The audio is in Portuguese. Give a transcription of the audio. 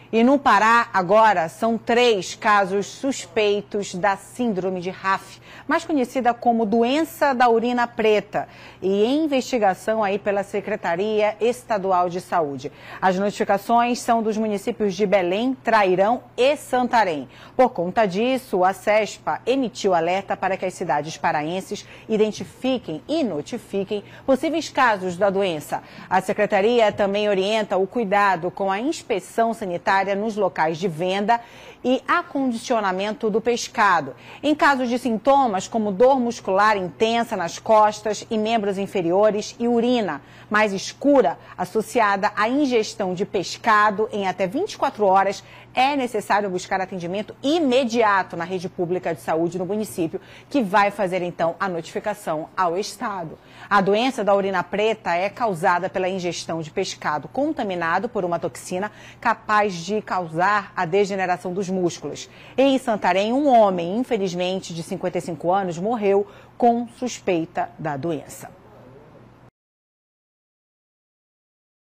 E no Pará, agora, são 3 casos suspeitos da síndrome de RAF, mais conhecida como doença da urina preta, e em investigação aí pela Secretaria Estadual de Saúde. As notificações são dos municípios de Belém, Trairão e Santarém. Por conta disso, a CESPA emitiu alerta para que as cidades paraenses identifiquem e notifiquem possíveis casos da doença. A Secretaria também orienta o cuidado com a inspeção sanitária nos locais de venda e acondicionamento do pescado. Em casos de sintomas como dor muscular intensa nas costas e membros inferiores e urina mais escura associada à ingestão de pescado em até 24 horas, é necessário buscar atendimento imediato na rede pública de saúde no município, que vai fazer então a notificação ao Estado. A doença da urina preta é causada pela ingestão de pescado contaminado por uma toxina capaz de causar a degeneração dos músculos. Em Santarém, um homem, infelizmente de 55 anos, morreu com suspeita da doença.